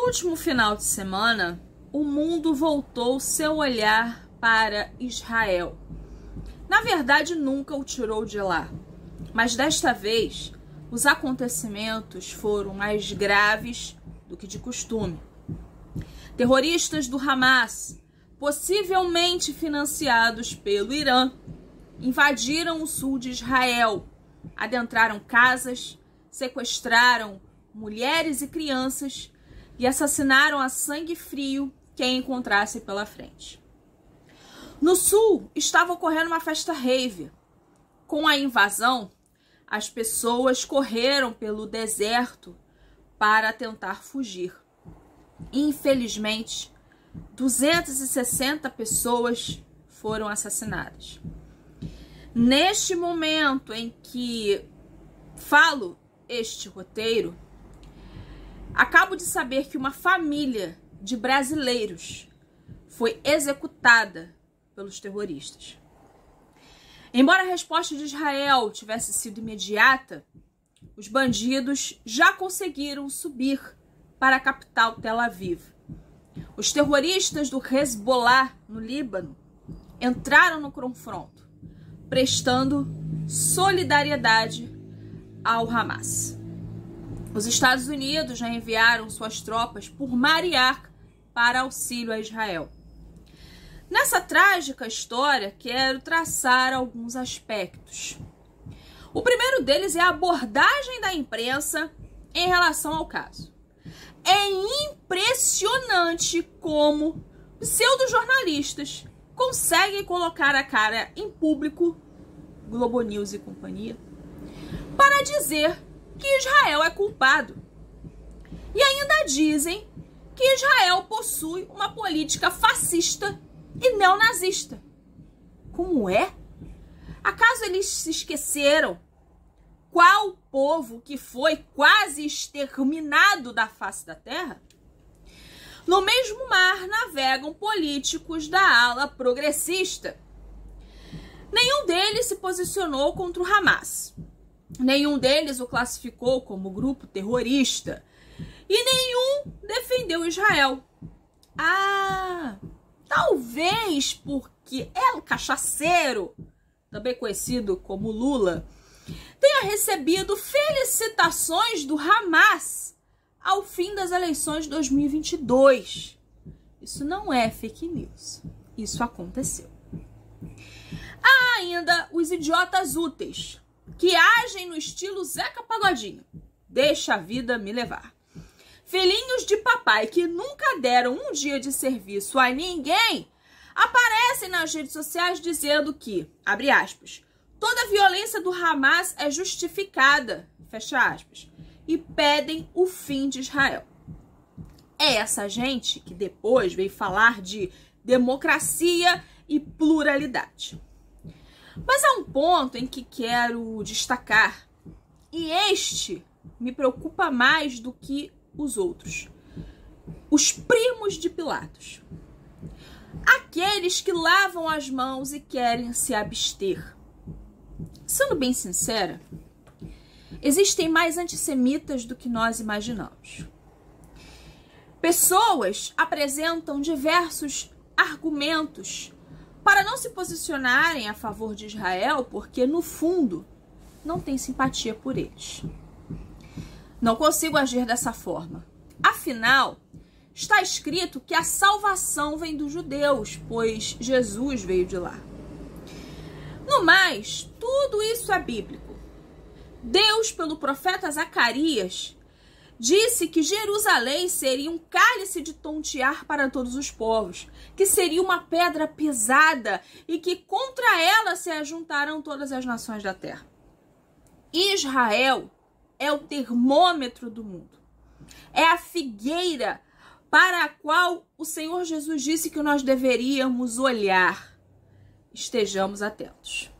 último final de semana, o mundo voltou seu olhar para Israel. Na verdade, nunca o tirou de lá. Mas desta vez, os acontecimentos foram mais graves do que de costume. Terroristas do Hamas, possivelmente financiados pelo Irã, invadiram o sul de Israel, adentraram casas, sequestraram mulheres e crianças e assassinaram a sangue frio quem encontrasse pela frente. No sul, estava ocorrendo uma festa rave. Com a invasão, as pessoas correram pelo deserto para tentar fugir. Infelizmente, 260 pessoas foram assassinadas. Neste momento em que falo este roteiro, acabo de saber que uma família de brasileiros foi executada pelos terroristas. Embora a resposta de Israel tivesse sido imediata, os bandidos já conseguiram subir para a capital Tel Aviv. Os terroristas do Hezbollah, no Líbano, entraram no confronto, prestando solidariedade ao Hamas. Os Estados Unidos já enviaram suas tropas por mar e ar para auxílio a Israel. Nessa trágica história, quero traçar alguns aspectos. O primeiro deles é a abordagem da imprensa em relação ao caso. É impressionante como pseudojornalistas conseguem colocar a cara em público, Globo News e companhia, para dizer que Israel é culpado. E ainda dizem que Israel possui uma política fascista e neonazista. Como é? Acaso eles se esqueceram qual povo que foi quase exterminado da face da terra? No mesmo mar navegam políticos da ala progressista. Nenhum deles se posicionou contra o Hamas. Nenhum deles o classificou como grupo terrorista. E nenhum defendeu Israel. Talvez porque El Cachaceiro, também conhecido como Lula, tenha recebido felicitações do Hamas ao fim das eleições de 2022. Isso não é fake news. Isso aconteceu. Há ainda os idiotas úteis, que agem no estilo Zeca Pagodinho. Deixa a vida me levar. Filhinhos de papai que nunca deram um dia de serviço a ninguém aparecem nas redes sociais dizendo que, abre aspas, toda violência do Hamas é justificada, fecha aspas, e pedem o fim de Israel. É essa gente que depois veio falar de democracia e pluralidade. Mas há um ponto em que quero destacar, e este me preocupa mais do que os outros. Os primos de Pilatos. Aqueles que lavam as mãos e querem se abster. Sendo bem sincera, existem mais antissemitas do que nós imaginamos. Pessoas apresentam diversos argumentos para não se posicionarem a favor de Israel, porque, no fundo, não tem simpatia por eles. Não consigo agir dessa forma. Afinal, está escrito que a salvação vem dos judeus, pois Jesus veio de lá. No mais, tudo isso é bíblico. Deus, pelo profeta Zacarias, disse que Jerusalém seria um cálice de tontear para todos os povos, que seria uma pedra pesada e que contra ela se ajuntarão todas as nações da terra. Israel é o termômetro do mundo. É a figueira para a qual o Senhor Jesus disse que nós deveríamos olhar. Estejamos atentos.